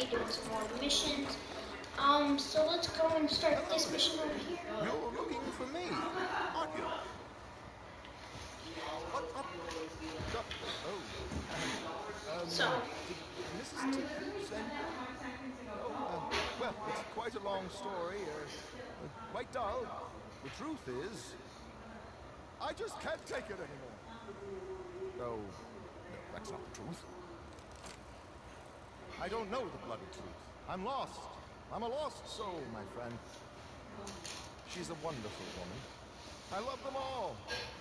doing some more missions. So let's go and start this mission over here. You're looking for me, aren't you? What? So, did Mrs. T send you? Oh, well, it's quite a long story, quite dull. The truth is, I just can't take it anymore. Oh, no, that's not the truth. I don't know the bloody truth. I'm lost. I'm a lost soul, my friend. She's a wonderful woman. I love them all.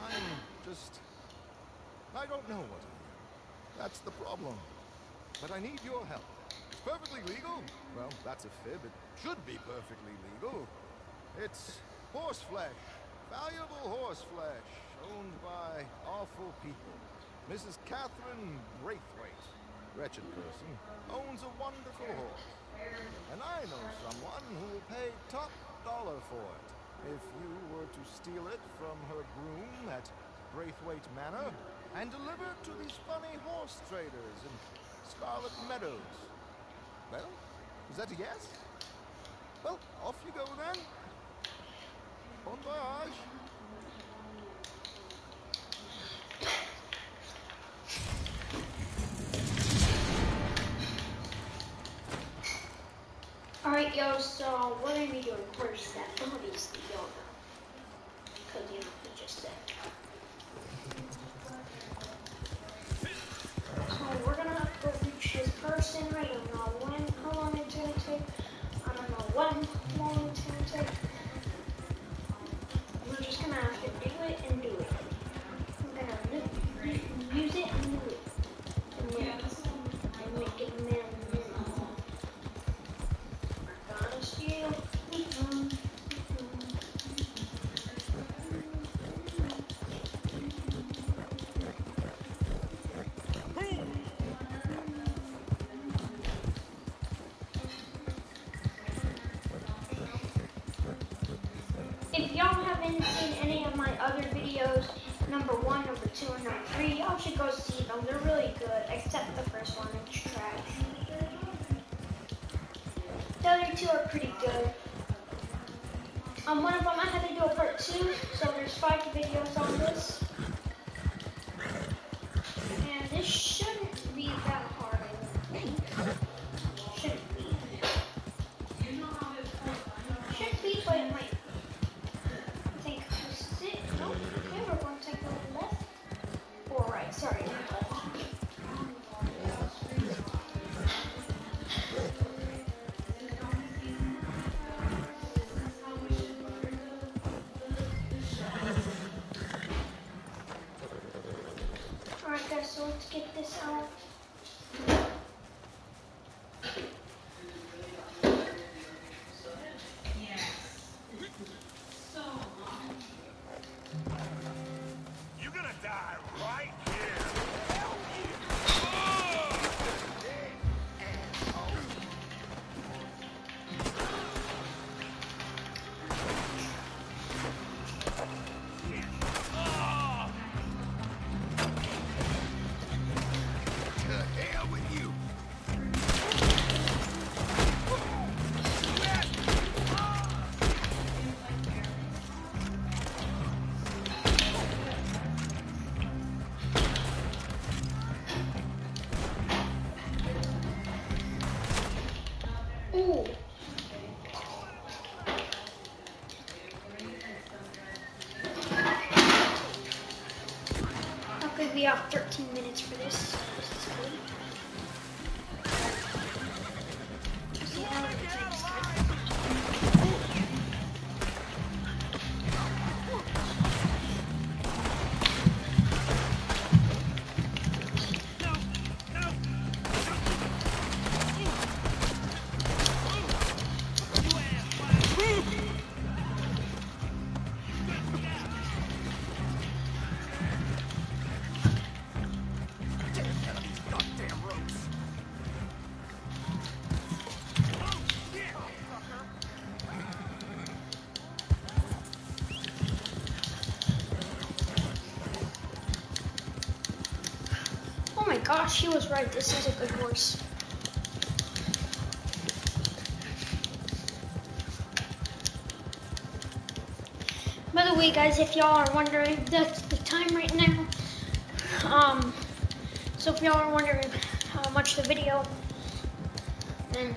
I don't know what I am. That's the problem. But I need your help. It's perfectly legal. Well, that's a fib. It should be perfectly legal. It's horse flesh. Valuable horse flesh. Owned by awful people. Mrs. Catherine Braithwaite, wretched person, owns a wonderful horse. And I know someone who will pay top dollar for it if you were to steal it from her groom at Braithwaite Manor and deliver it to these funny horse traders in Scarlet Meadows. Well, is that a yes? Well, off you go then. Bon voyage. alright, yo, so what are we doing first? That obviously y'all know. Because, you know, he just said. So we're gonna have to go reach this person. I don't know when, how long it's gonna take. I don't know how long it's gonna take. We're just gonna have to do it and do it. We're gonna use it and do it. And make it man. We're gonna steal. If y'all haven't seen any of my other videos, number 1, number 2, and number 3, y'all should go see them. They're really good, except the first one, it's trash. The other 2 are pretty good. One of them I had to do a part 2, so there's 5 videos on this. And this shouldn't be that hard, I think. Shouldn't be. Should be, but it might. Okay, we're going to take the left. Or right, sorry, not left. Alright guys, so let's get this out. We have 13 minutes for this. This is good. See how long it takes. Oh my gosh, he was right. This is a good horse. way, guys, if y'all are wondering, that's the time right now. So if y'all are wondering how much the video, then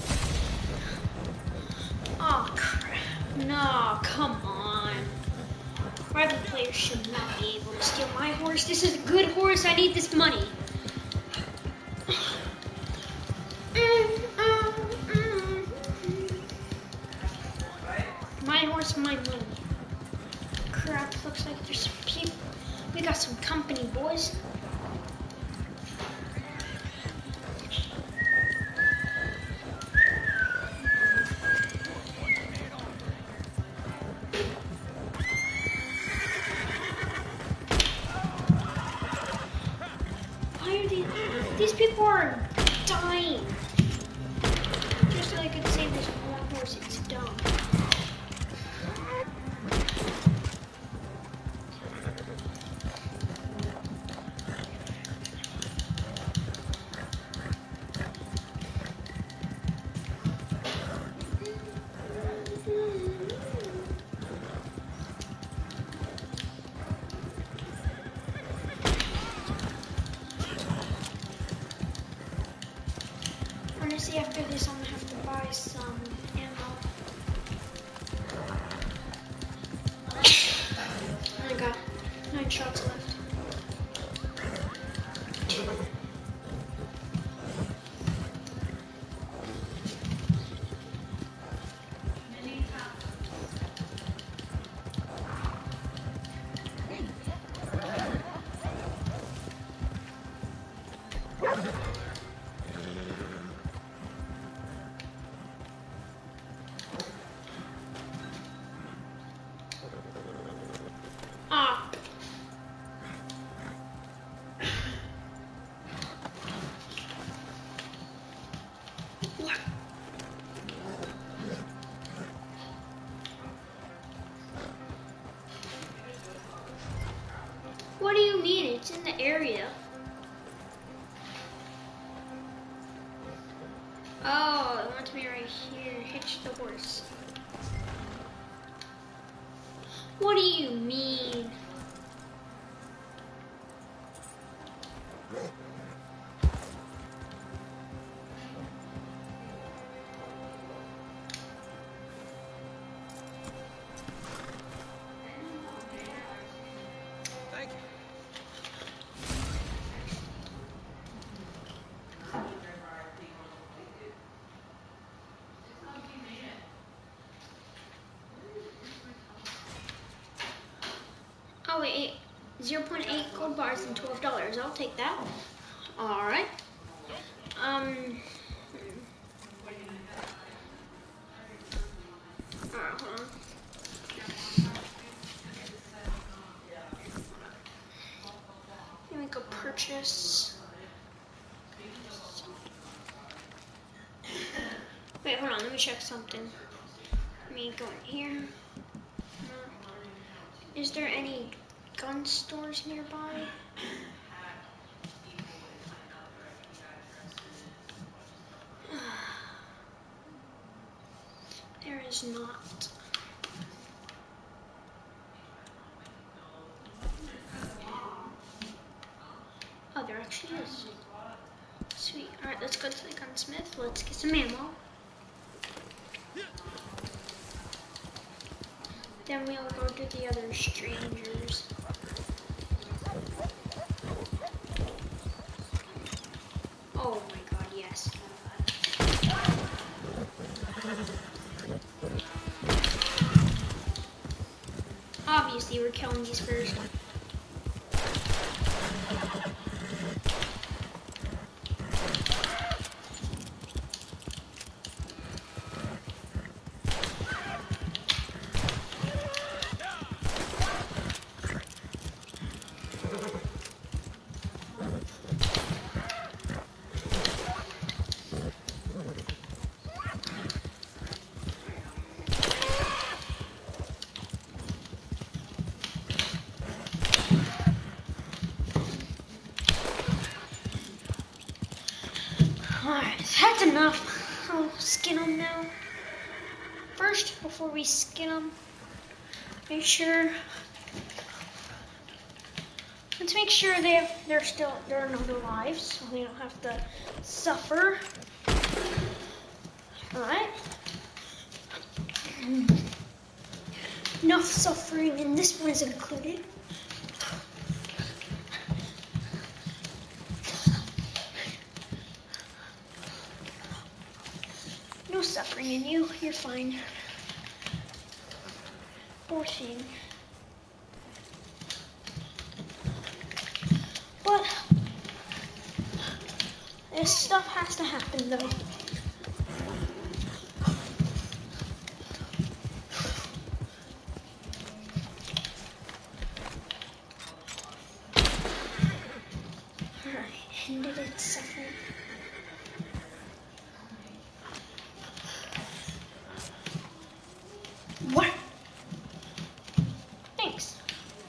oh crap! No, come on. Private players should not be able to steal my horse. This is a good horse. I need this money. My horse, my money. Crap, looks like there's some people. We got some company, boys. Why are these people are dying? Just so I could save this one horse, it's dumb. Honestly, after this, I'm gonna have to buy some ammo. I got 9 shots left. Ah. What do you mean? It's in the area. Oh, it wants me right here. Hitch the horse. What do you mean? Thank you. Oh wait, 0.8 gold bars and $12. I'll take that. All right. Alright, hold on. Let me make a purchase. Wait, hold on. Let me check something. Let me go in here. No. Is there any gun stores nearby? There is not. Oh, there actually is. Sweet. Alright, let's go to the gunsmith. Let's get some ammo. Then we'll go to the other strangers. Oh my god, yes. Obviously, we're killing these first. Alright, that's enough. I'll skin them now. First, before we skin them, Make sure. Let's make sure they're not alive, so we don't have to suffer. All right. Enough suffering, and this one is included. No suffering in you. You're fine. Poor thing. But this stuff has to happen, though. Alright, ended its suffering. What? Thanks.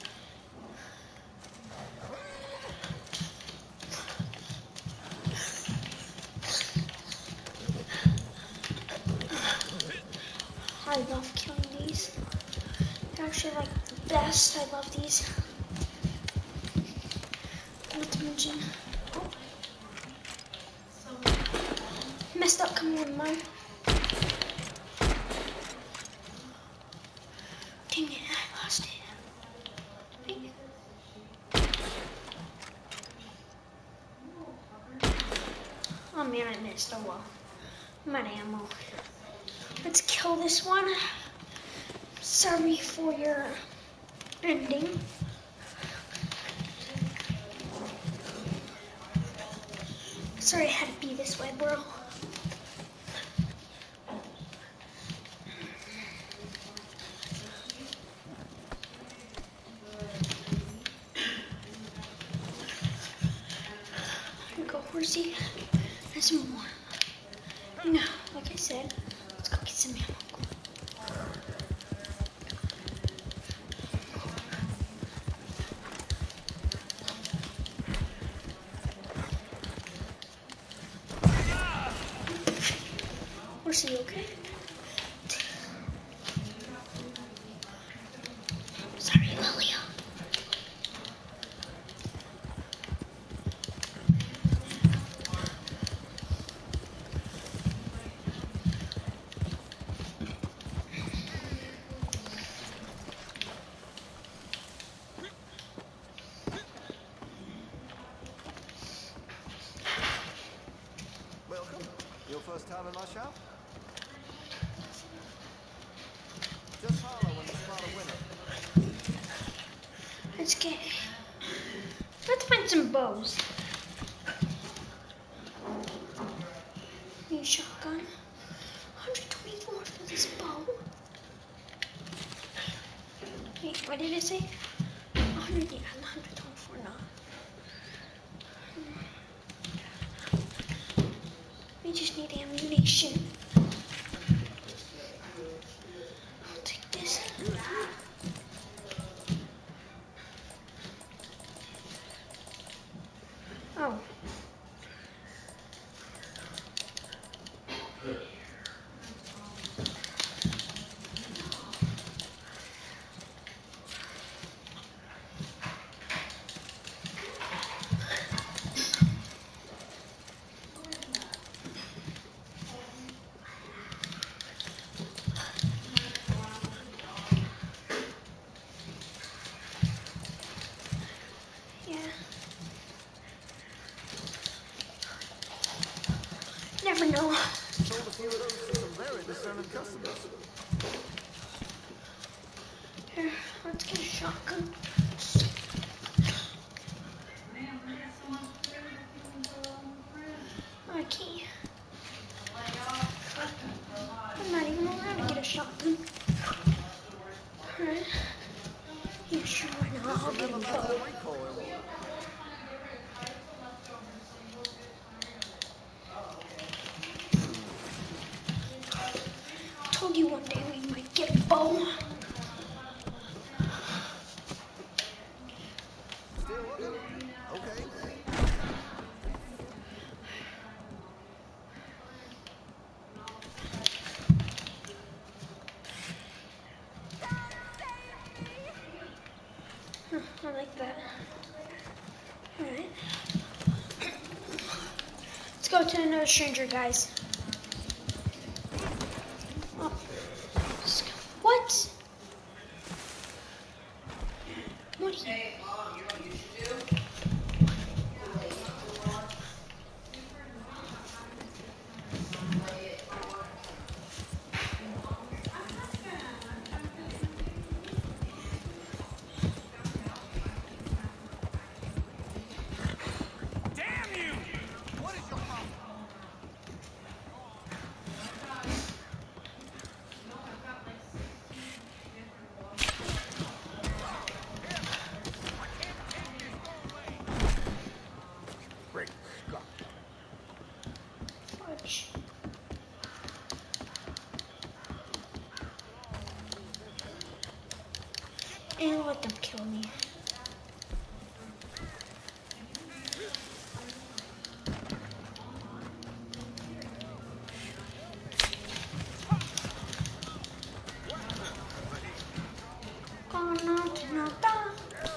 I love killing these. They're actually like the best. I love these. Not to mention, messed up coming in mine. Dang it, I lost it. Dang it. Oh man, I missed. Oh well. I'm out of ammo. Let's kill this one. Sorry for your ending. Sorry it had to be this way, bro. Here we go, horsey. There's some more. No, like I said, let's go get some ammo. Horsey, okay? Sorry, Lilia. Welcome. Your first time in my shop? Just holler when you spot a winner. Let's find some bows. Need a shotgun. 124 for this bow. Wait, what did it say? 100, yeah, 124 now. We just need ammunition. I'll take this. Oh. Never know. Sold a few of those to some very discerning customers. Here, let's get a shotgun. I can't. I'm not even allowed to get a shotgun. Alright. Yeah, sure, why not? I'll get a bow. Told you one day we might get a bow. Still looking? Okay. to another stranger, guys. Oh. What? What are you? Hey, Mom, you know what you should do? Damn you! What is your problem? Great Scott. Fudge. And let them kill me. Oh, no, no, no.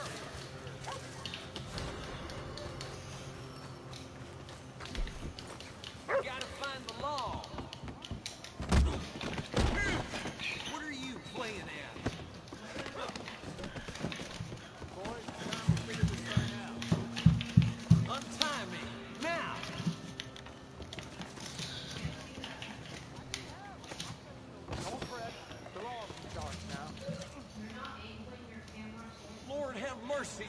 Gotta find the law. What are you playing at? Boys, time to figure this thing out. Untie me, now! Don't fret. The law's in charge now. Lord have mercy.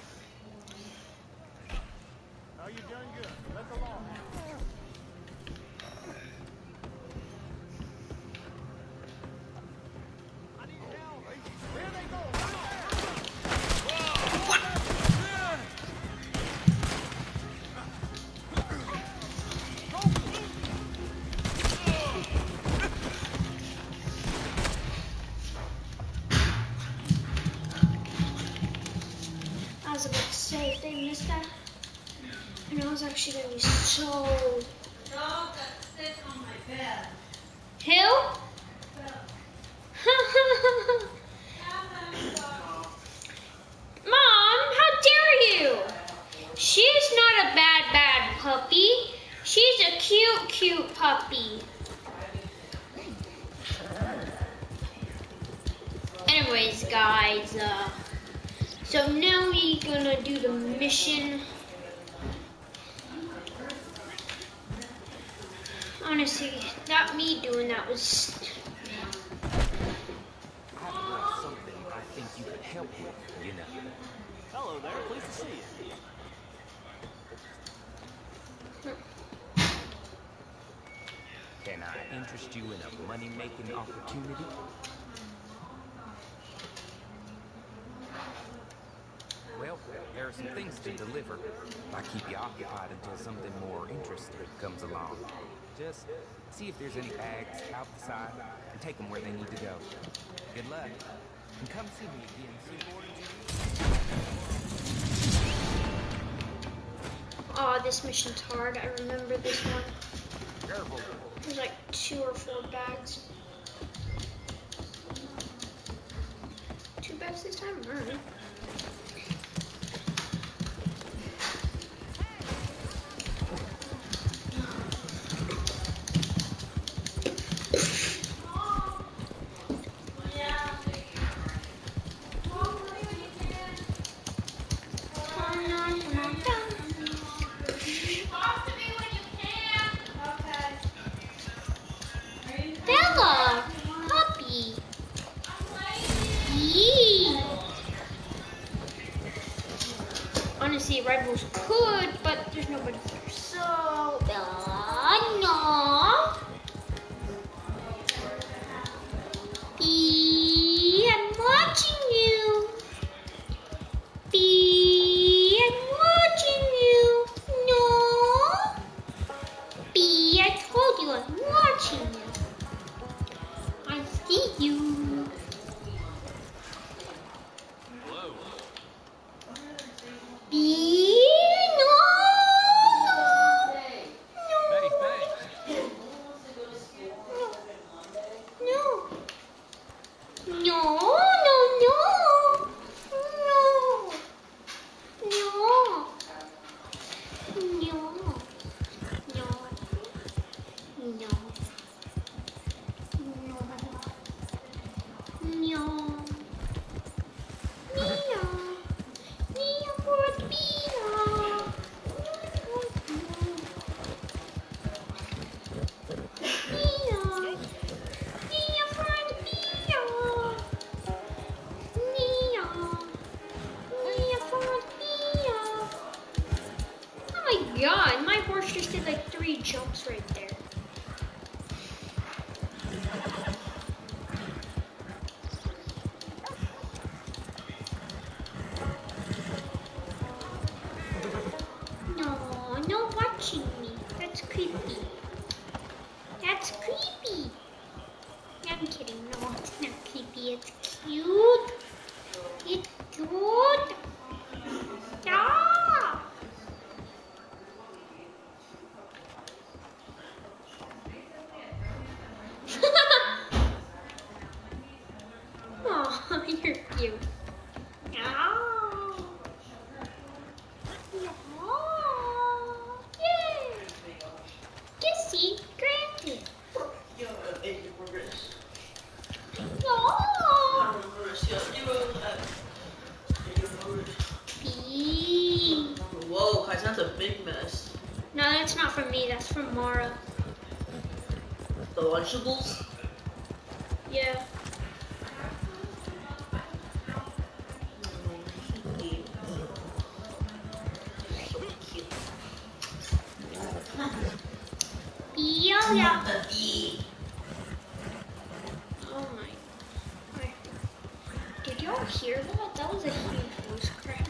No, you've done good. Let the law. I need help. Here they go. I was about to say, if they missed that, and I was actually going to be so... Dog that sits on my bed. Who? Mom, how dare you? She's not a bad puppy. She's a cute puppy. Anyways, guys, so now we're gonna do the mission. Honestly, not me doing that was... I've got something I think you could help with, you know. Hello there, pleased to see you. Can I interest you in a money-making opportunity? Well, there are some things to deliver. I keep you occupied until something more interesting comes along. Just see if there's any bags out the side and take them where they need to go. Good luck. And come see me again soon. Oh, this mission's hard. I remember this one. Careful. There's like 2 or 4 bags. 2 bags this time? Alright. Bella! Puppy! Yee! Honestly, rivals could, but there's nobody here. So, Bella, no! Bee, I'm watching you! Bee, I'm watching you! No! Bee, I told you I'm watching you! I see you. Hello. Bee, no, Hey, no, thanks. no, no, no, no, no, no, no, no. jumps right there. No, no watching me. That's creepy. That's creepy. I'm kidding. No, it's not creepy. It's cute. It's cute. Yeah. Oh, you're cute. Oh. Oh. Yay. Kissy, granted. Oh. Bee. Whoa, guys, that's a big mess. No, that's not from me. That's from Mara. The Lunchables? Yeah. Yeah, yeah. Oh my. Did y'all hear that? That was a huge voice crack.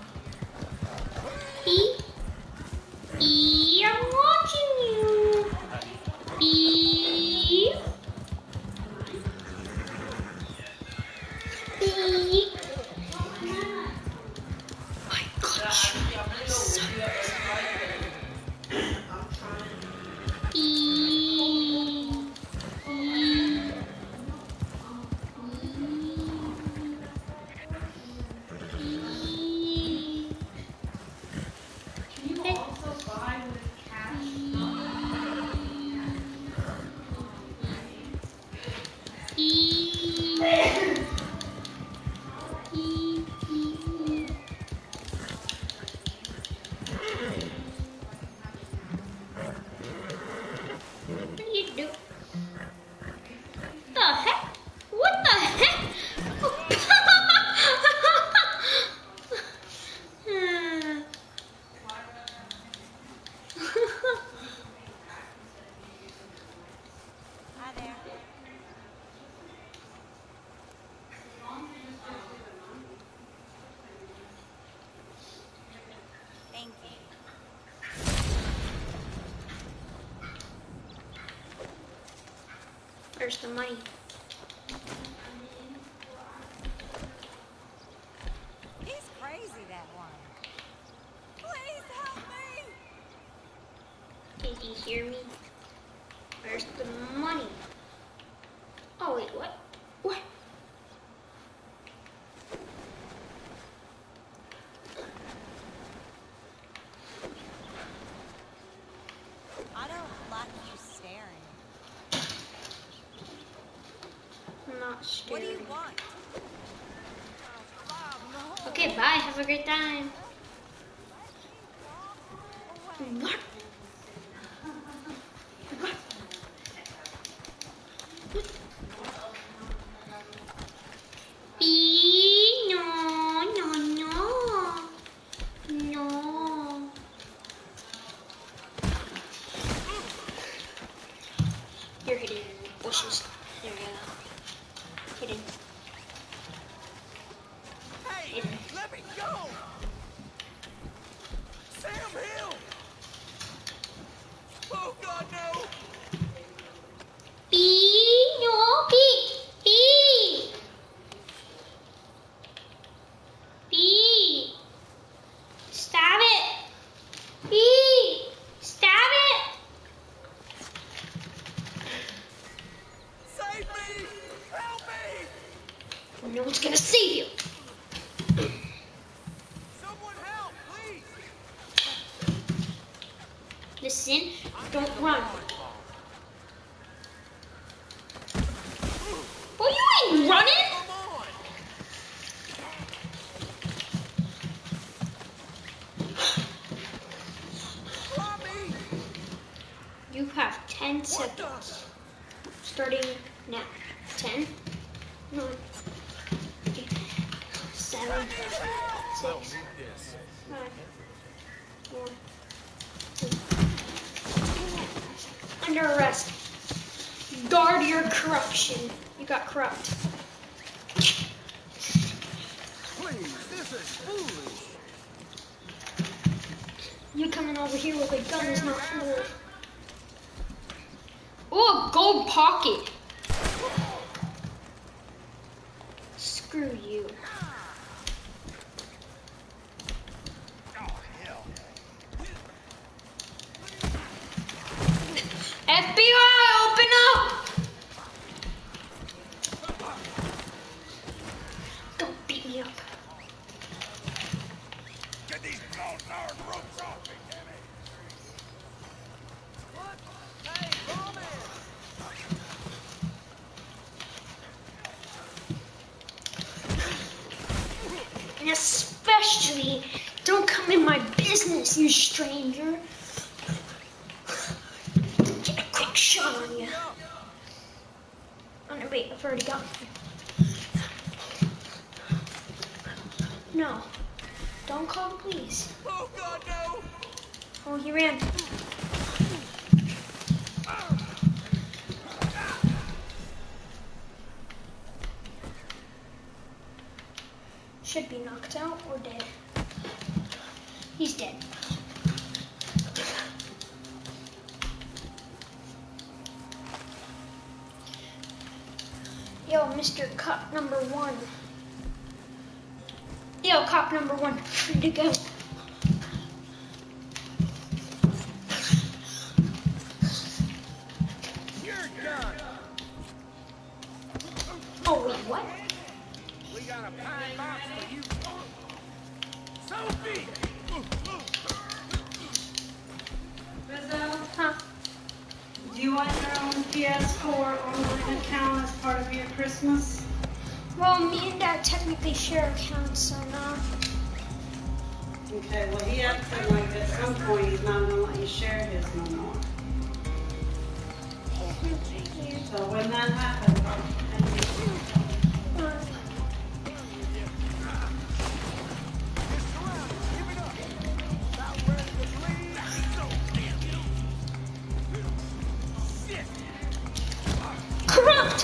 Bee? Bee, I'm watching you. Bee? Bee? I got you. Bee? Bee? What do you do? The heck? What the heck? Hi there. Thank you. Where's the money? He's crazy, that one. Please help me! Did he hear me? Where's the money? Oh wait, what? What? I don't like you staring. I'm not scared. What do you want? Okay, bye. Have a great time. What? What? Bee, no, no, no. No. You're hidden in the bushes. There you go. Hidden. Hey, Hidden. let me go! Sam Hill! Oh God, no! Bee, no, bee, bee. Bee. Stop it. Bee. Stop it. Save me! Help me! No one's gonna save you. Someone help, please! Listen, don't run. Well, you ain't running. Come on! Robbie! You have 10 What seconds. Starting now. 10, 9, 8, 7, 6, This. 5, 4, 3, 2, under arrest. Guard your corruption. You got corrupt. Please, this is foolish. You coming over here with a gun is not cool. Oh, a gold pocket. Screw you. FBI, open up! Don't beat me up. Get these darn ropes off me, damn it. What? Hey, come in. And especially, don't come in my business, you stranger. Get a quick shot on you. Oh no, wait, I've already got one. No, don't call the police. Oh, God, no. Oh, he ran. Should be knocked out or dead. He's dead. Yo, Mr. Cop number 1. Yo, cop number 1, free to go. You're done. Oh, wait, what? We got a pine box for you. Sophie! Rizzo, Huh? do you want your own PS4 online account as part of your Christmas? Well, me and Dad technically share accounts, so no. Okay, well, he acted like at some point he's not going to let you share his no more. So when that happens, Corrupt!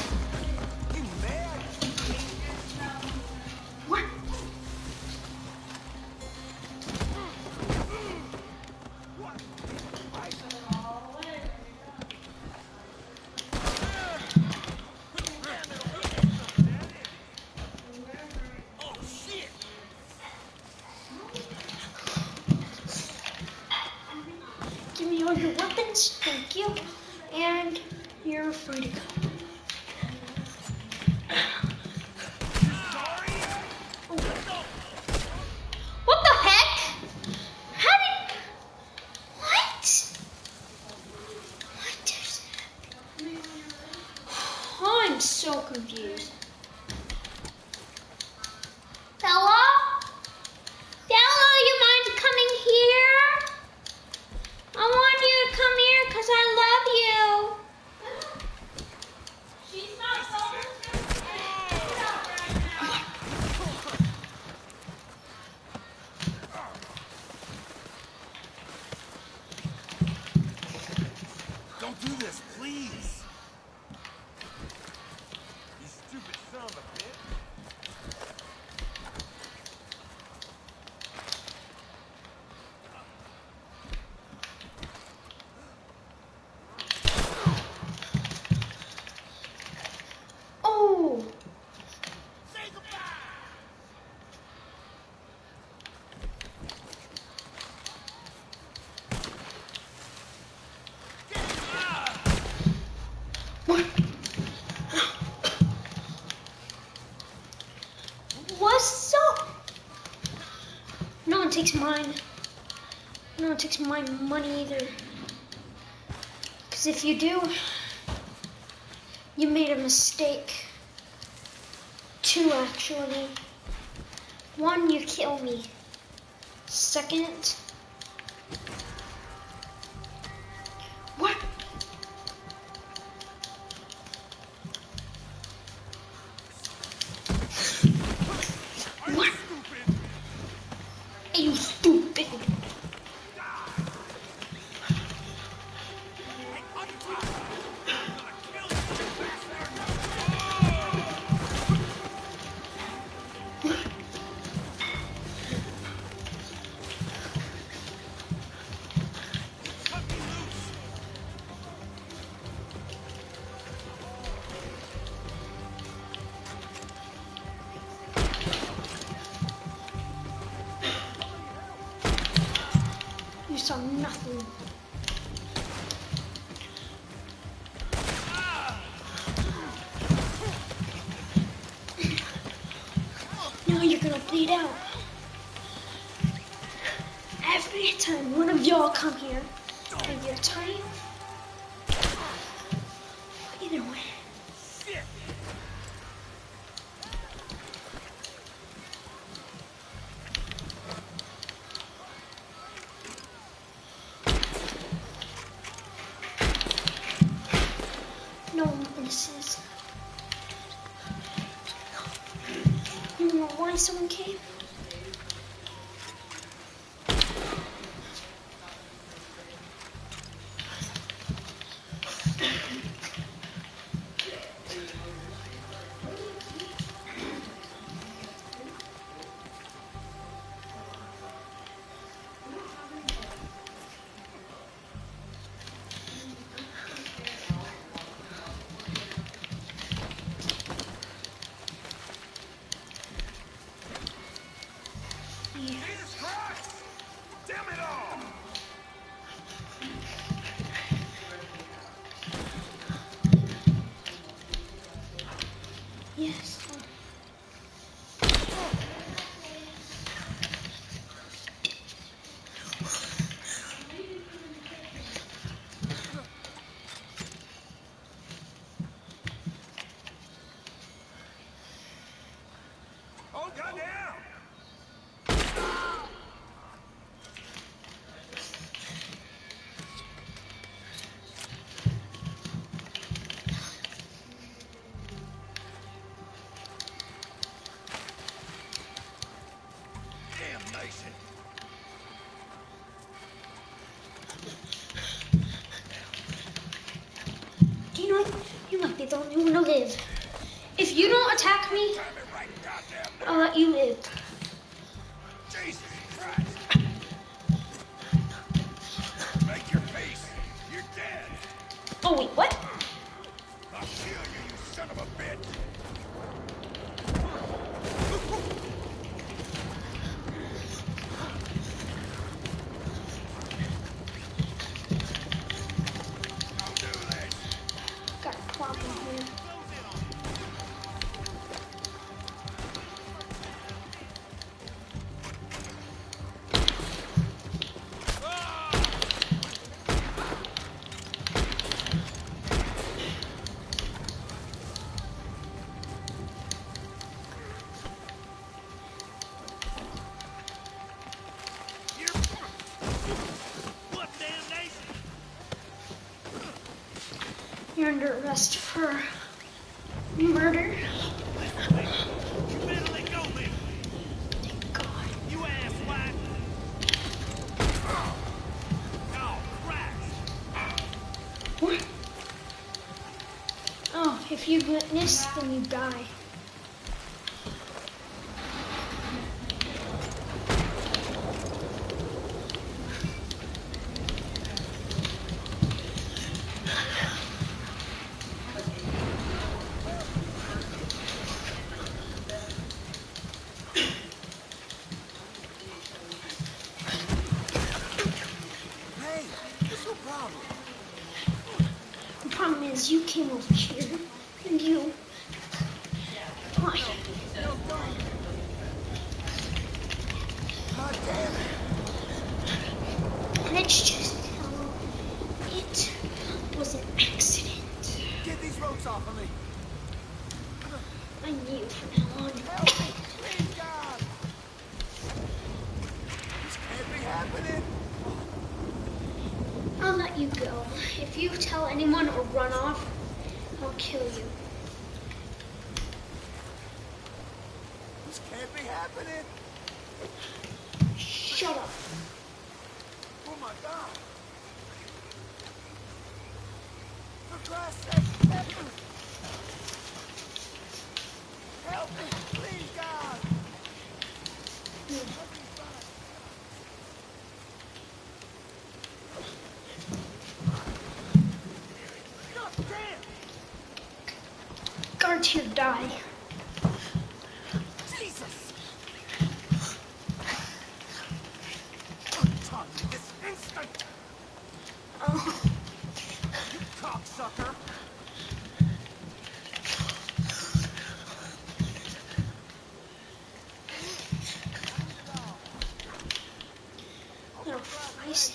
What? Give me all your weapons, thank you. And you're free to go. What the heck? How did... What? What just happened? Oh, I'm so confused. Bella? Bella, you mind coming here? I want you to come here because I love you. She's not Don't do this, please. You stupid son of a bitch. Oh. Say goodbye. What? What's up? No one takes mine. No one takes my money either. Because if you do, you made a mistake. 2, actually. 1, you kill me. 2nd, what? What? Are you stupid? Hey, saw nothing. Now you're gonna bleed out. Every time one of y'all come here, and you're tiny. Either way. No witnesses. You know why someone came? Jesus Christ! Damn it all! Yes. Oh, goddamn! Damnation! Do you know you might be the only one to live? If you don't attack me, Damn it right goddamn now! I'll let you live. Jesus Christ! Make your peace! You're dead! Oh wait, what? I'll kill you, you son of a bitch! Don't do this! Got a problem here. What damnation? You're under arrest for murder. You better let go, man! God. You asswipe! Oh, Christ! What? Oh, if you witness, then you die. Hey, what's your problem? The problem is you came over here and you. Why? God damn it! Let's just tell them it was an accident. Get these ropes off of me! I knew from now on. Help me! Please, God! This can't be happening! I'll let you go. If you tell anyone or run off, I'll kill you. This can't be happening! Shut up. Oh my God! For Christ's sake, help me! Help me, please, God! Let me find. God damn! Guards here die. Jesus! Talk to me this instant! sucker! Little flies.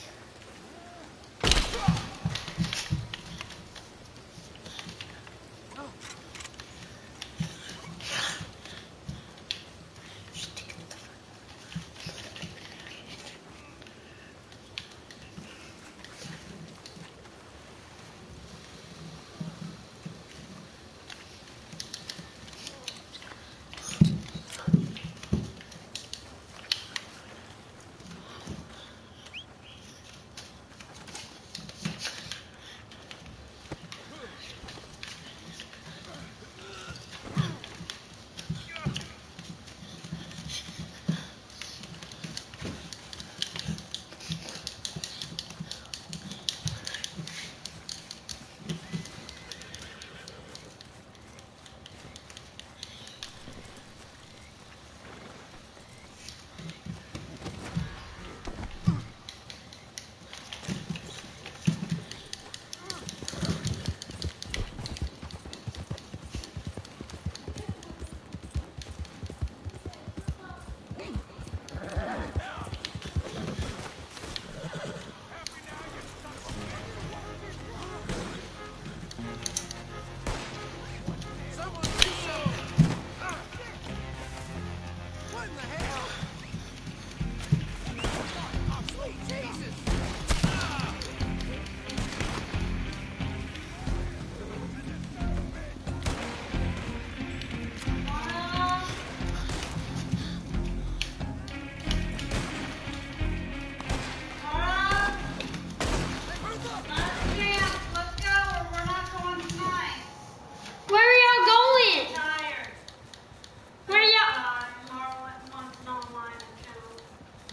Where are y'all going? Tired. Where are y'all? Tomorrow wants an online account.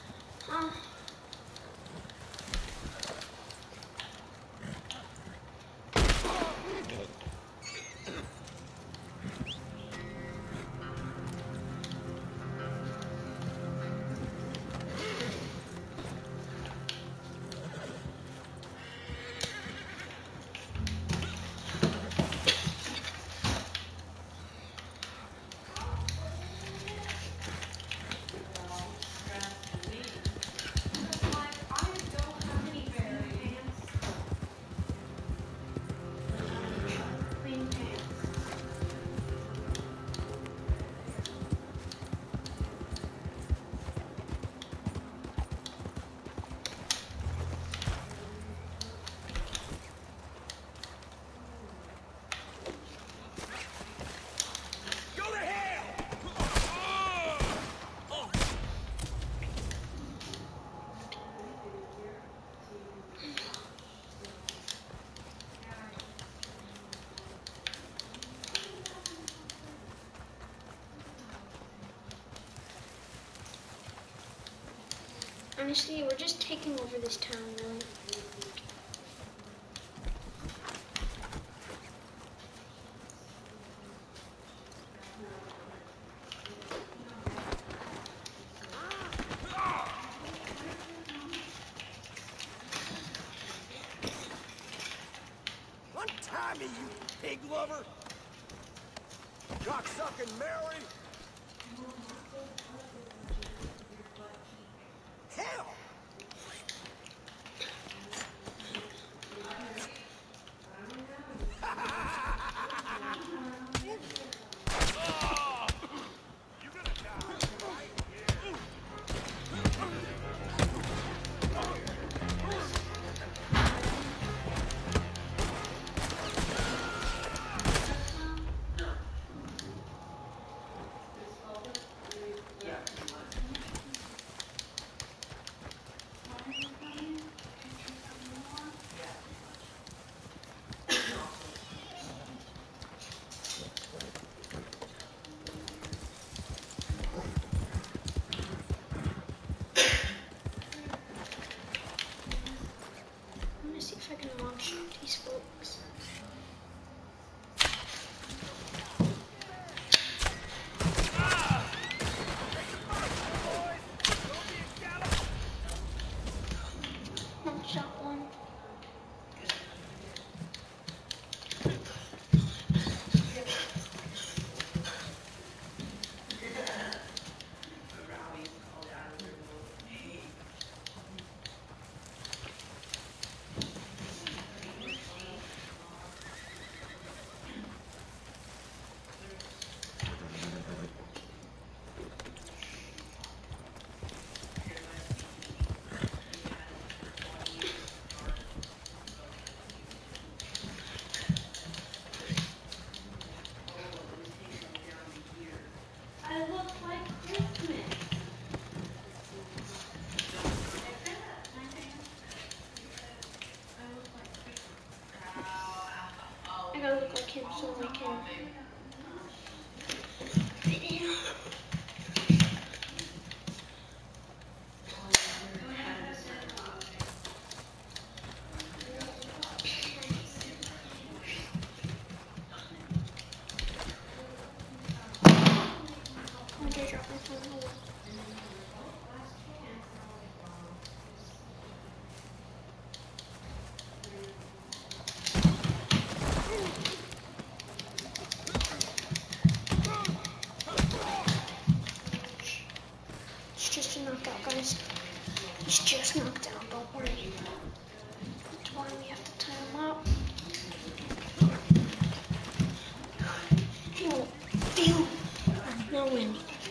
Honestly, we're just taking over this town, really. Untie me, you pig lover! Cocksucking Mary! Hell! You're gonna die right here. It's just a knockout, guys. He's just knocked out, don't worry. That's why we have to tie him up. He won't feel no win.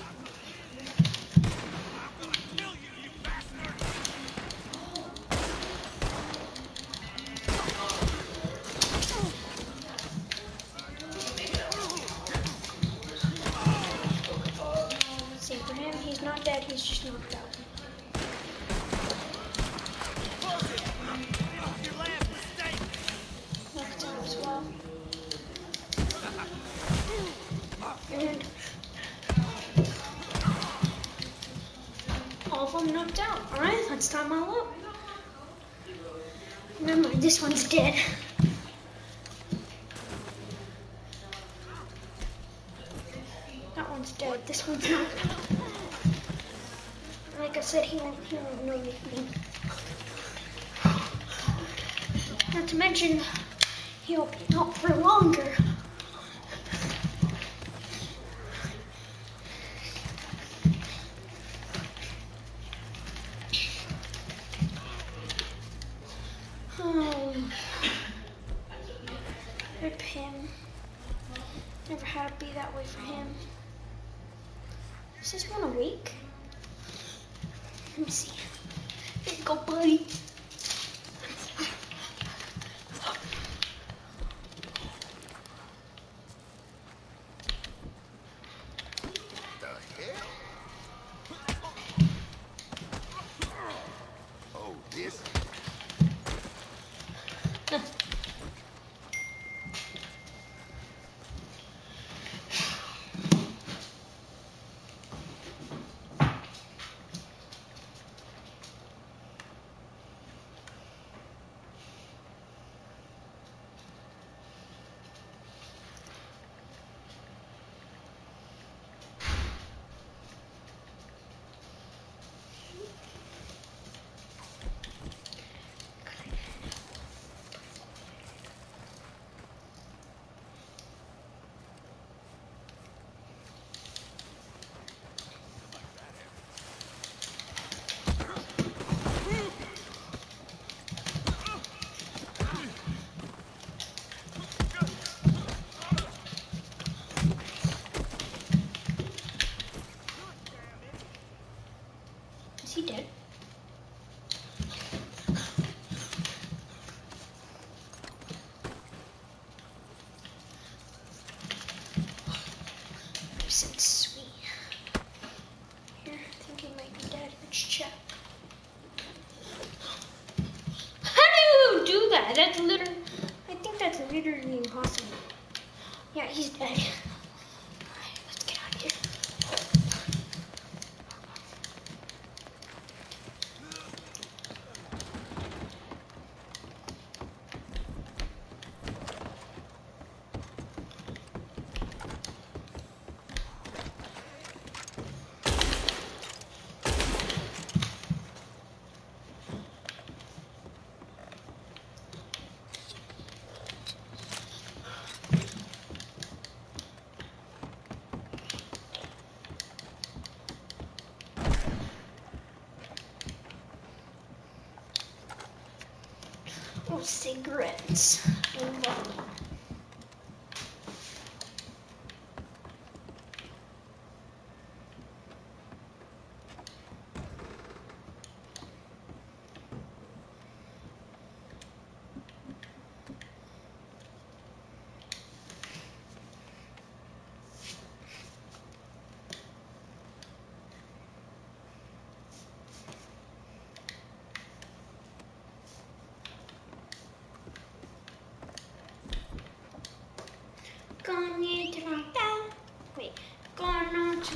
Same for him, he's not dead, he's just knocked out. Knocked out as well. And all of them knocked out. Alright, let's tie them all up. Remember, this one's dead. That one's dead, this one's not. Like I said, he won't know anything. Not to mention, he'll be out for longer. Rip him. Never had it be that way for him. Is this one awake? Let me see. Here you go, buddy. The hell? Oh, this? Is he dead? Nice and sweet. Here, I think he might be dead. Let's check. How do you do that? That's literally, I think that's literally impossible. Yeah, he's dead. Alright, let's get out of here. Oh, cigarettes.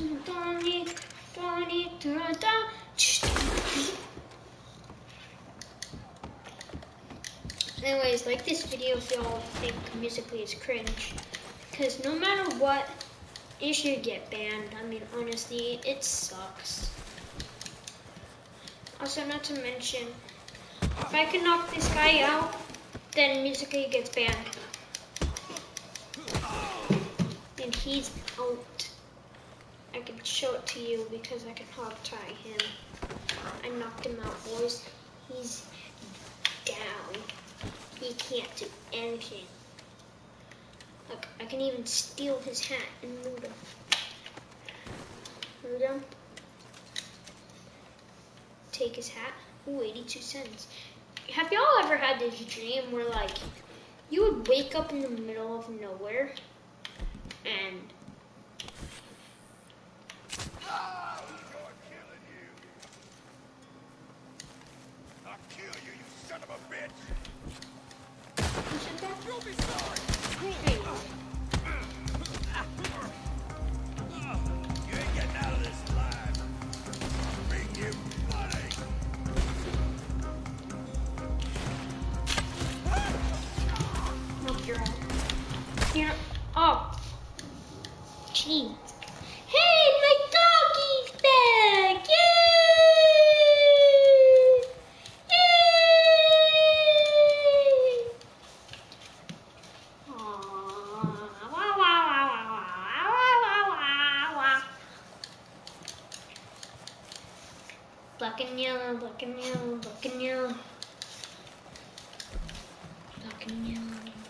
Anyways, like this video if y'all think musically is cringe. Because no matter what, it should get banned. I mean, honestly, it sucks. Also, not to mention, if I can knock this guy out, then musically gets banned. And he's out. I can show it to you because I can hog tie him. I knocked him out, boys. He's down. He can't do anything. Look, I can even steal his hat and loot him. Loot him. Take his hat. Ooh, 82 cents. Have y'all ever had this dream where, like, you would wake up in the middle of nowhere and I'll kill you, you son of a bitch! you said that? You'll be sorry! Hey, You ain't getting out of this alive! Bring you money! no, you're out. You're oh, jeez. Hey, my doggy's back! Yay! Yay! Aww. Wah, wah, wah, wah, wah, wah, wah, wah. Black and yellow, black and yellow, black and yellow. Black and yellow.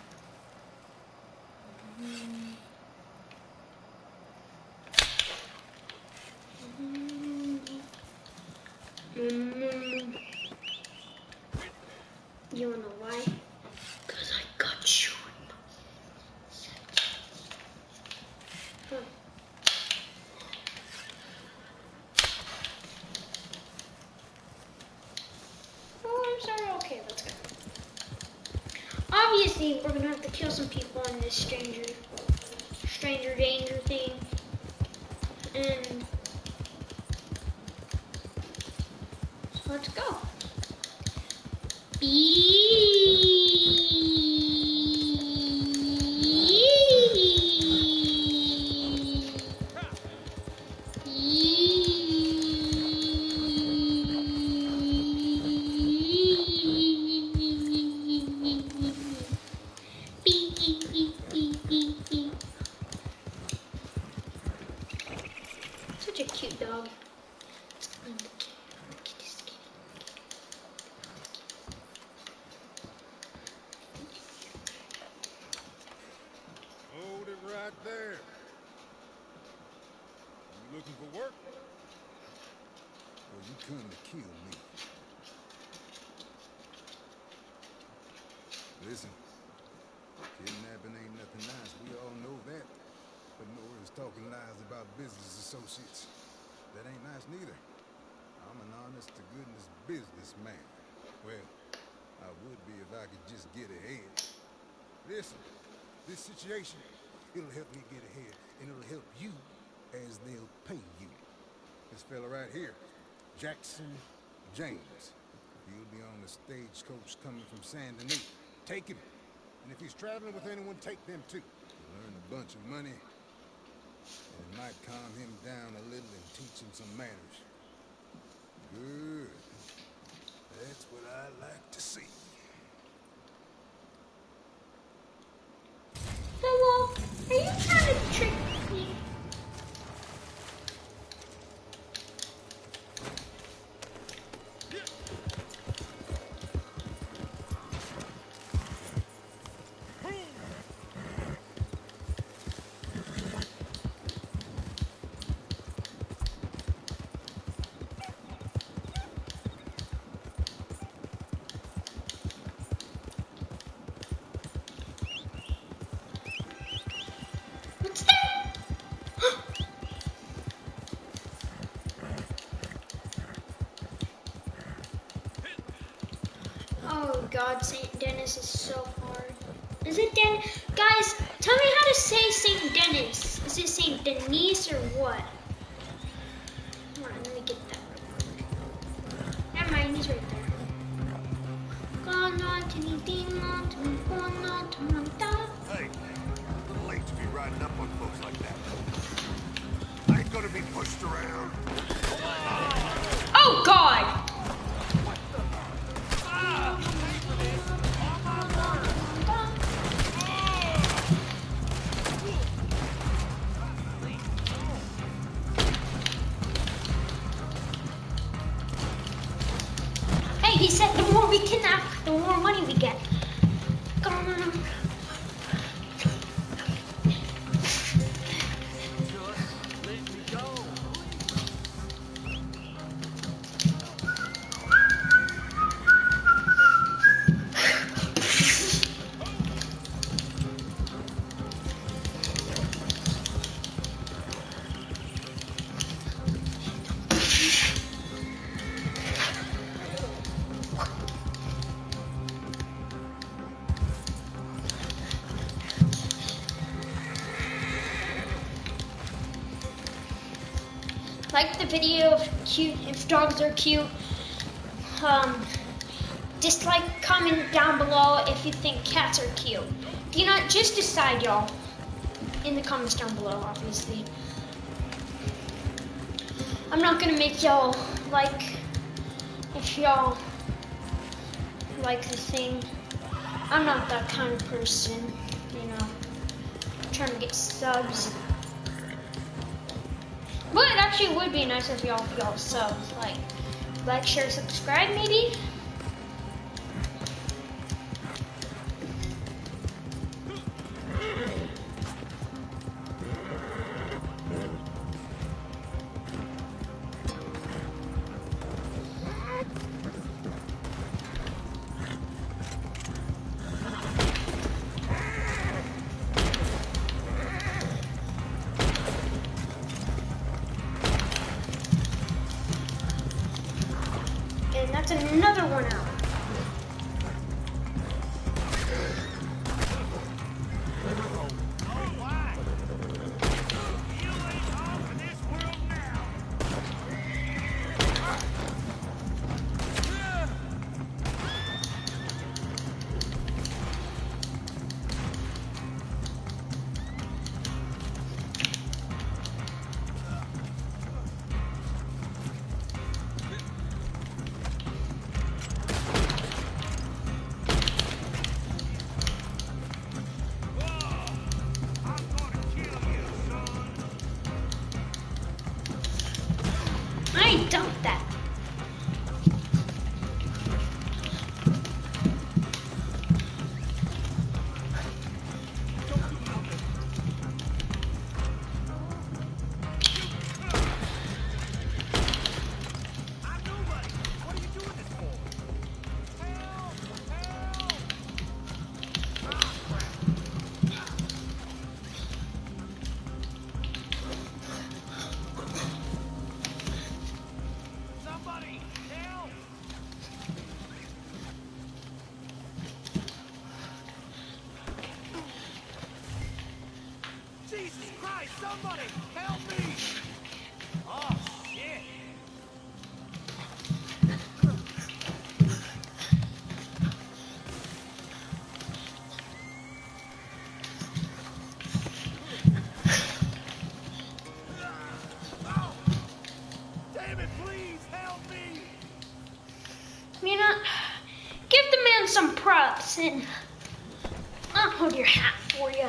You wanna know why? Cause I got you. Huh. Oh, I'm sorry. Okay, let's go. Obviously, we're gonna have to kill some people in this stranger danger thing, and so let's go. Such a cute dog. Hold it right there. You looking for work? Or you come to kill me? Listen, kidnapping ain't nothing nice. We all know that. But Nora's talking lies about business associates. That ain't nice neither. I'm an honest-to-goodness businessman. Well, I would be if I could just get ahead. Listen, this situation, it'll help me get ahead, and it'll help you as they'll pay you. This fella right here, Jackson James. He'll be on the stagecoach coming from San Denis. Take him. And if he's traveling with anyone, take them too. He'll earn a bunch of money, and it might calm him down a little and teach him some manners. Good. That's what I like to see. Hello, are you trying to trick me? What's that? Oh God, St. Denis is so hard. Is it Guys, tell me how to say St. Denis. Is it St. Denis or what? let me get that. Never mind, he's right there. Hey, a little late to be riding up on folks like that. I ain't gonna be pushed around. Oh God! Hey, he said the more we kidnap, the more money we get. Come on. Like the video if dogs are cute. Dislike, comment down below if you think cats are cute. You know, just decide, y'all. In the comments down below, obviously. I'm not gonna make y'all like if y'all like the thing. I'm not that kind of person, you know. I'm trying to get subs. But it actually would be nice if y'all subs. Like, share, subscribe, maybe? And that's another one out. I dumped that. Jesus Christ, somebody help me! Oh, shit! Oh, damn it, please help me! You know, give the man some props and I'll hold your hat for you.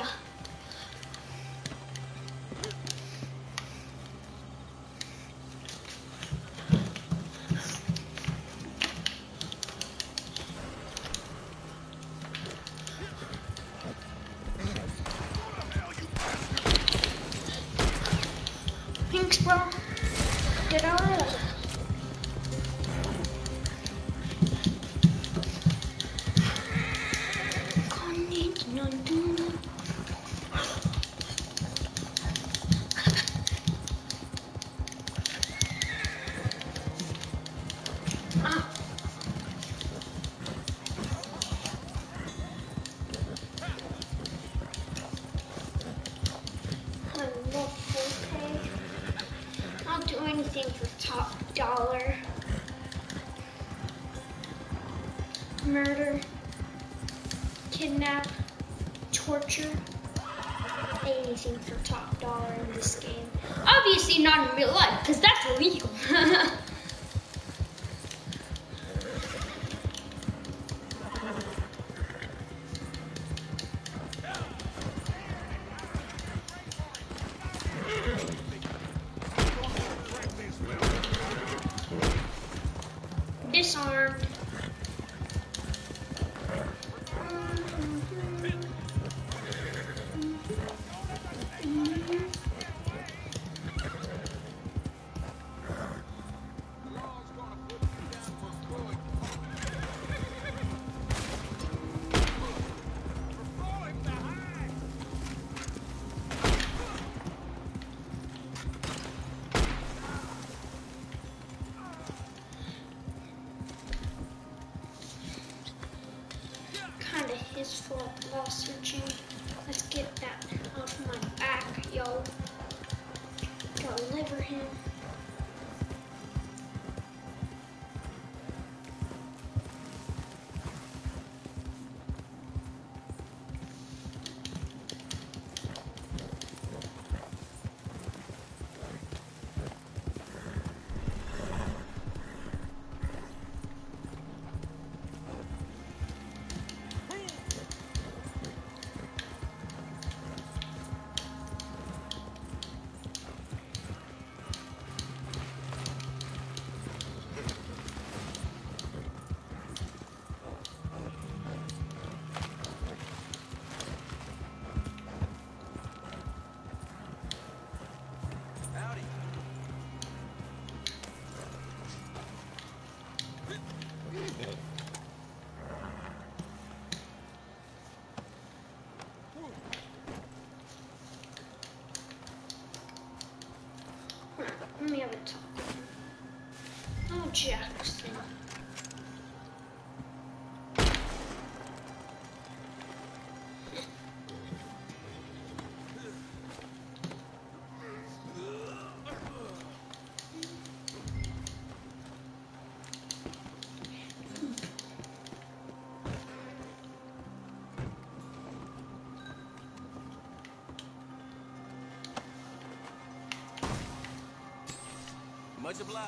Thanks, bro. Get out of there. I'll do anything for time. top dollar. Murder, kidnap, torture, anything for top dollar in this game. Obviously not in real life, because that's illegal. Disarmed. Kinda his fault while searching. Let's get that off my back, yo. Deliver him. Let me have a talk with him. Oh, Jackson. Much obliged.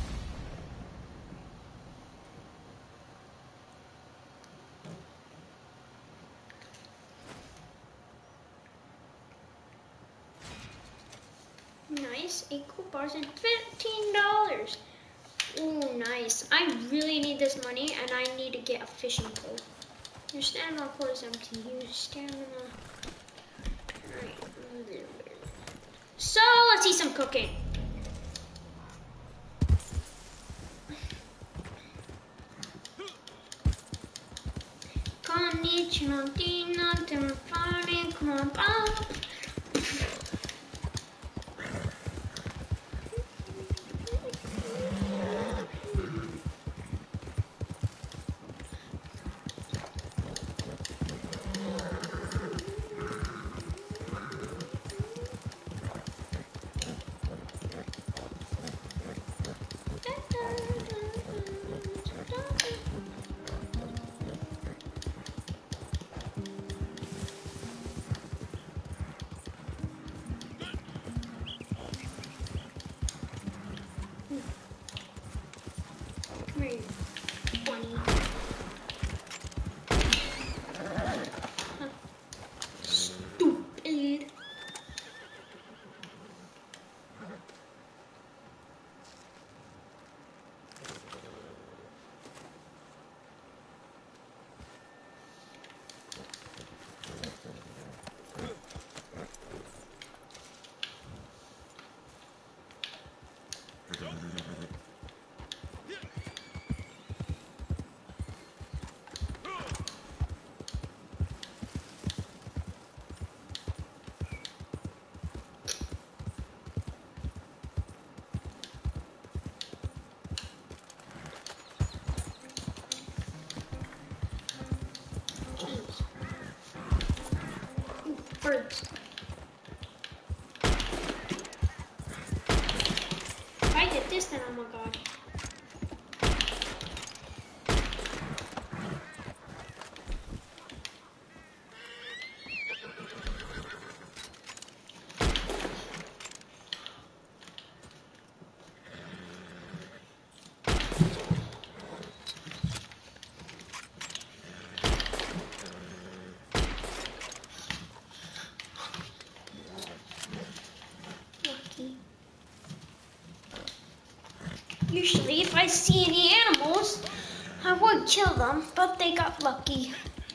Nice. 8 gold bars and $15. Ooh, nice. I really need this money, and I need to get a fishing pole. Your stamina core is empty. Use stamina. So, let's see some cooking. Konnichiwa, Dina, Timothy, come on, Bob. Come here, bunny. Stupid. Birds. If I hit this just an oh my god. Lucky. Usually if I see any animals, I would kill them, but they got lucky.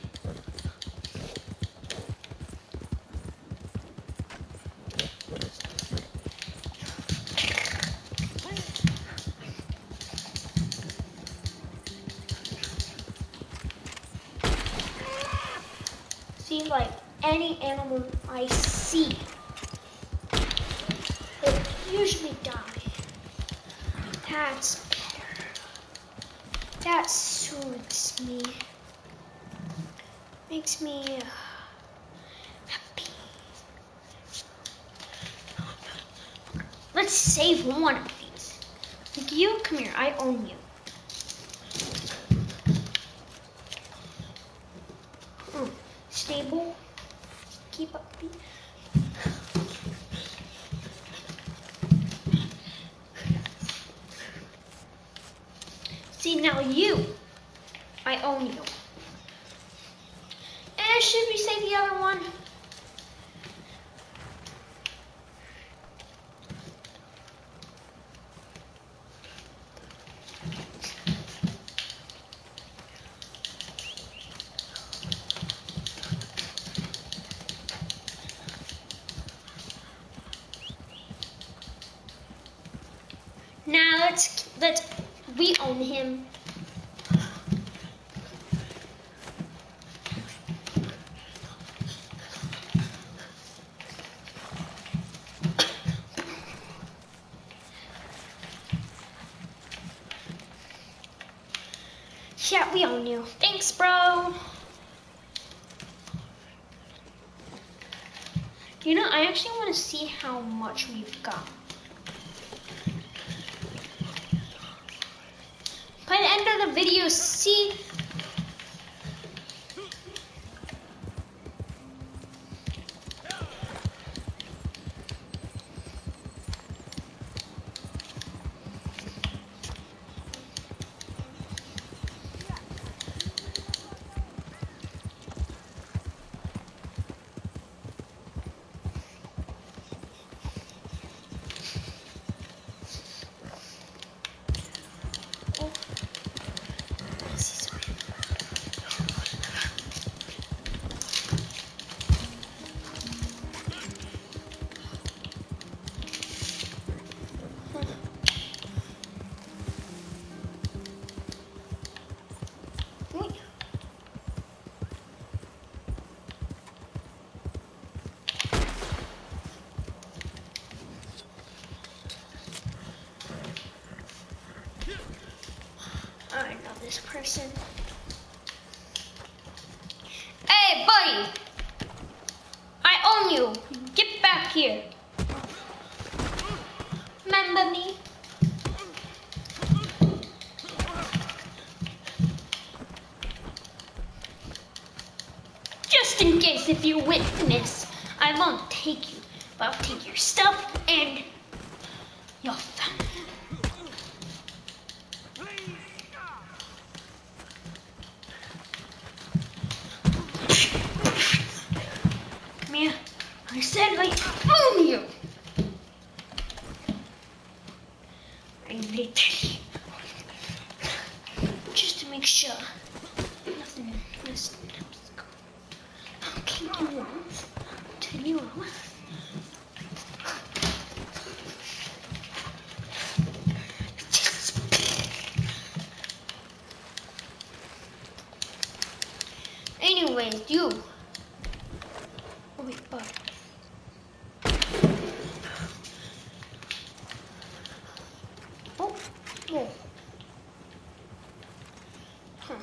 See, like any animal I see, they usually die. That's better. That soothes me. Makes me happy. Let's save one of these. Like you, come here, I own you. Stable. Keep up. See, now you, I own you. And should we say the other one? Now let's we own him. Yeah, we own you. Thanks, bro. You know, I actually want to see how much we've got. By the end of the video, see. I know this person. Hey, buddy! I own you. Get back here. Remember me? Just in case if you witness, I won't take you, but I'll take your stuff and your family. Come here. I said I own you. I literally, just to make sure nothing else goes. Okay, you won't. Tell you what. Anyways, you. Oh wait, bud. Oh, whoa. Huh.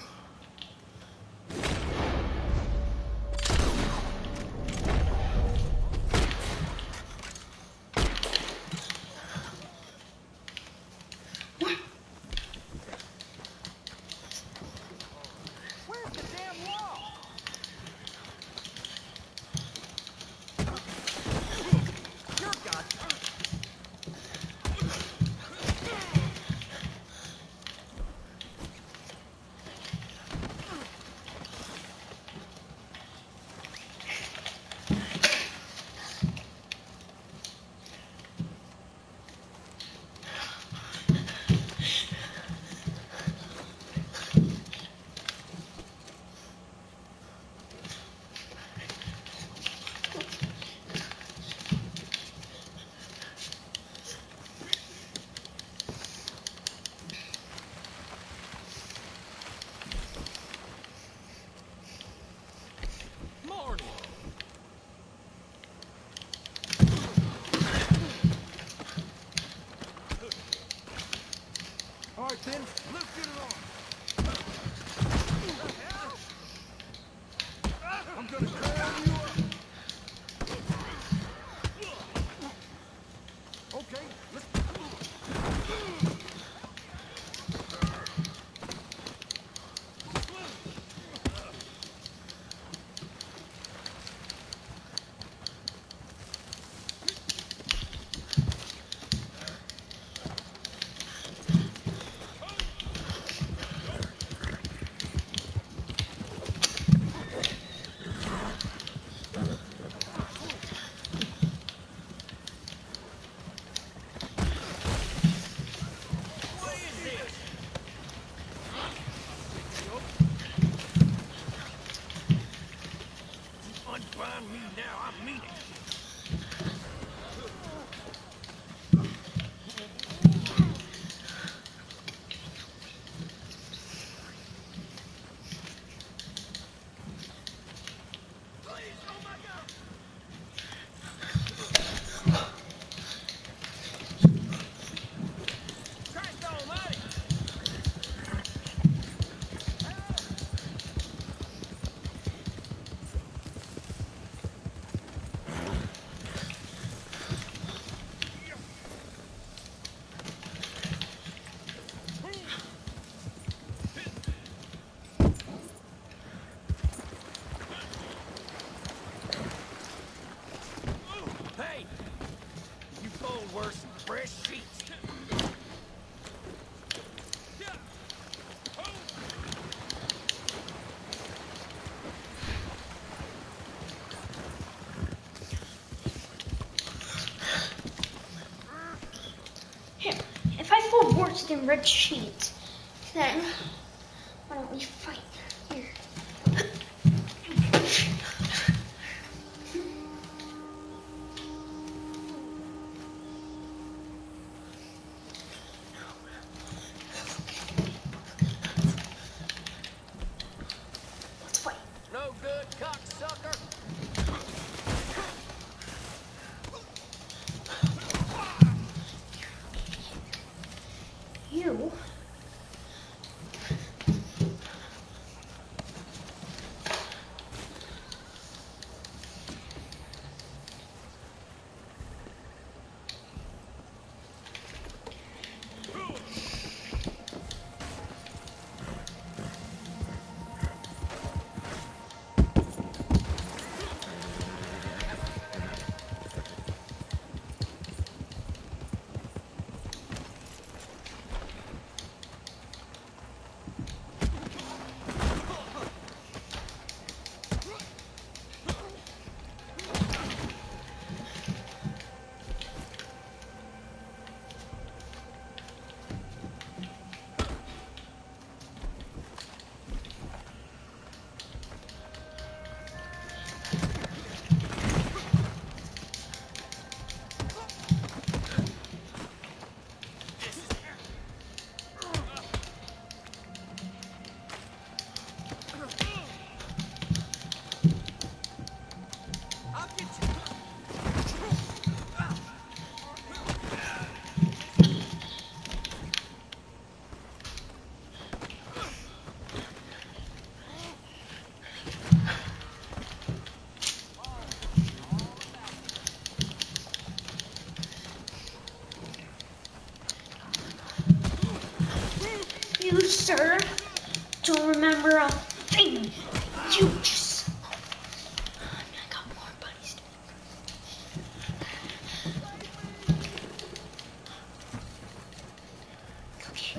in, lift it on. I'm gonna cram you up. Okay, let's... What is this? Unbind me now, I mean it. Please, oh my God! Christ almighty! Hey! You fold worse than fresh sheets. Here, if I fold worse than red sheets, then why don't we fight? Here. Let's fight. No good, cocksucker! You. I'll get you! You, sir, don't remember a thing. You just... I got more buddies. Okay.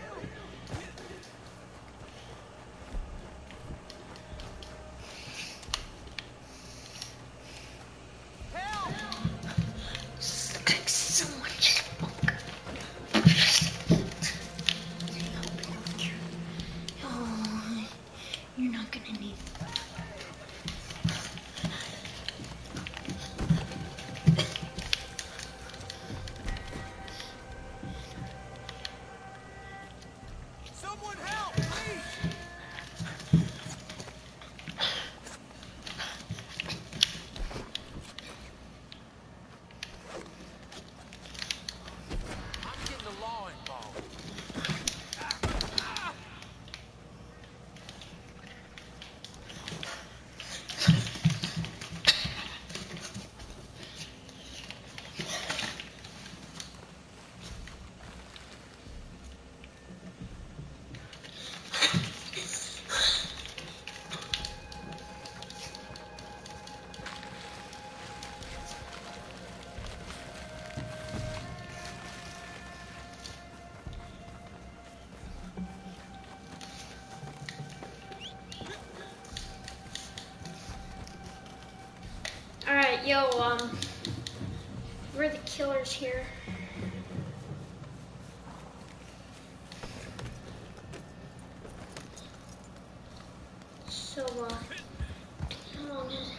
This looks like someone just woke up. Oh, you're not gonna need Someone help, please! I'm getting the law involved. we're the killers here. So, how long is it?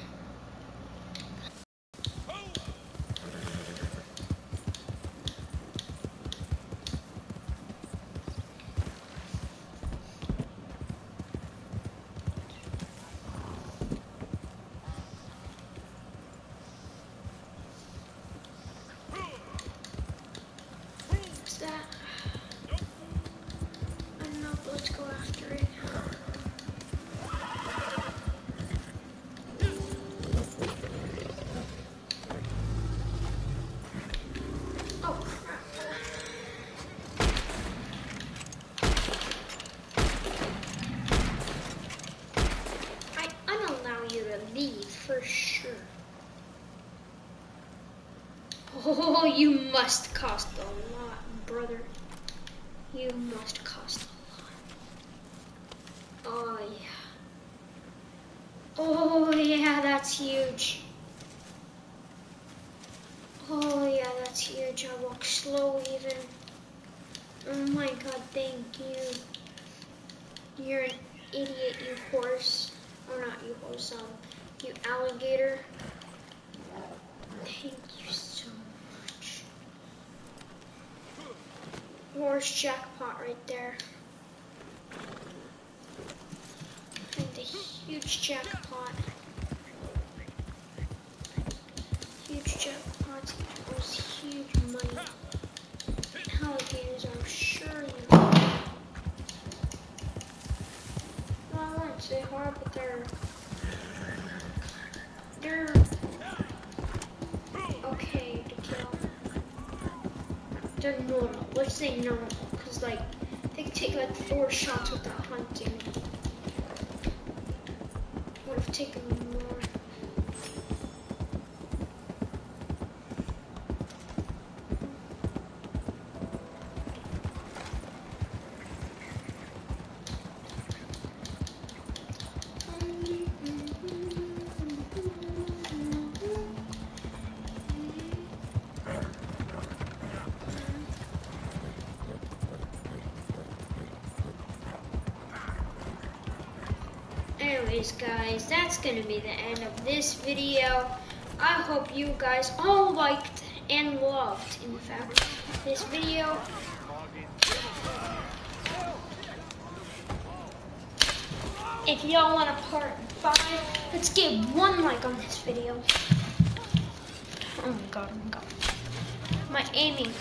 What's that? I don't know, but let's go after it. Oh crap. I unallow you to leave for sure. Oh, you must cost a lot, brother. You must cost a lot. Oh yeah. Oh yeah, that's huge. Oh yeah, that's huge. I walk slow even. Oh my god, thank you. You're an idiot, you horse. Or not you horse, you alligator. Thank you so much. Horse jackpot right there. And the huge jackpot. Huge jackpots equals huge money. Alligators, I'm sure you know. Well, I wouldn't say hard, but they're okay to kill. They're normal. Let's say normal, because like they can take like 4 shots without hunting. Would have taken more. Anyways, guys, that's gonna be the end of this video. I hope you guys all liked and loved, in fact, this video. If y'all want a part 5, let's give 1 like on this video. Oh my god, my aiming.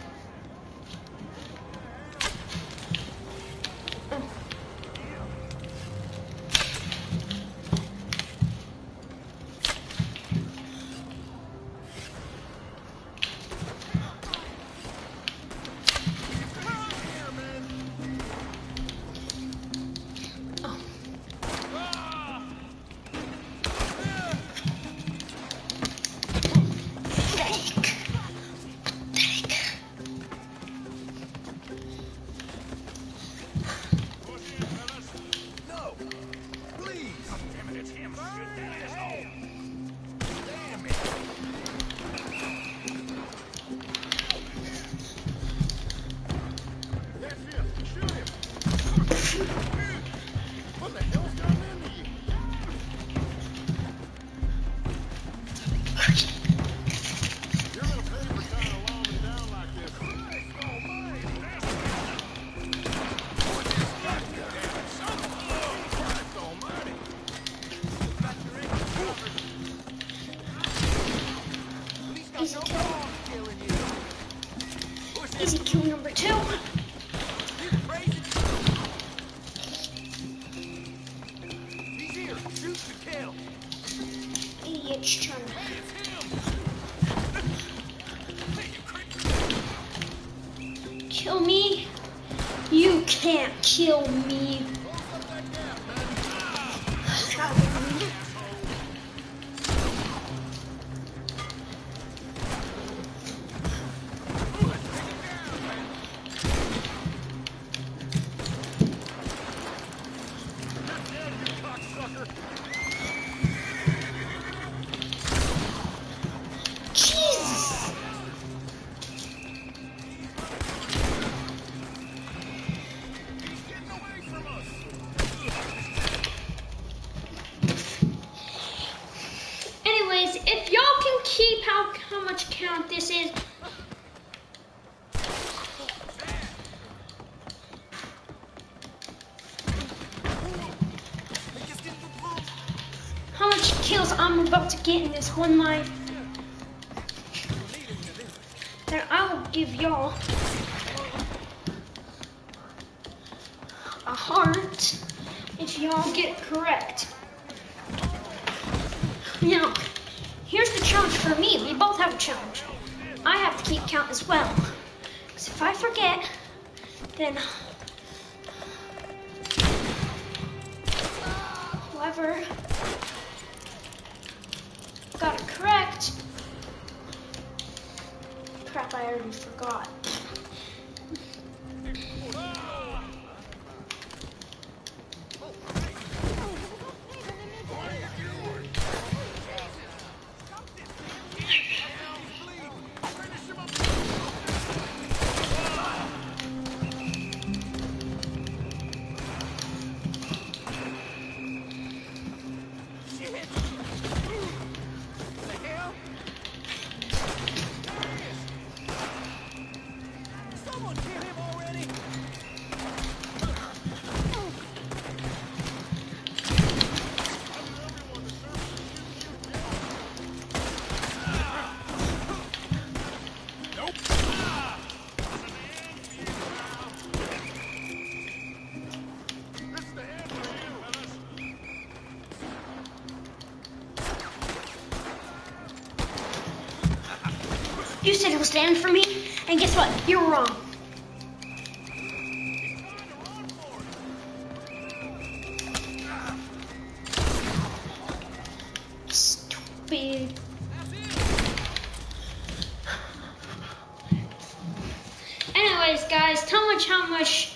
Easy kill number 2. He's here. Shoot to kill. Idiot's trying to... Kill me? You can't kill me. I'm about to get in this one life, then I will give y'all a heart if y'all get it correct. Now, here's the challenge for me. We both have a challenge. I have to keep count as well. Because if I forget, then whoever got it correct, crap, I already forgot. You said it was stand for me, and guess what? You're wrong. Stupid. Anyways, guys, tell me how much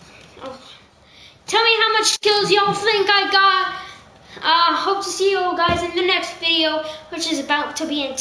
kills y'all think I got. Hope to see you all guys in the next video, which is about to be intense.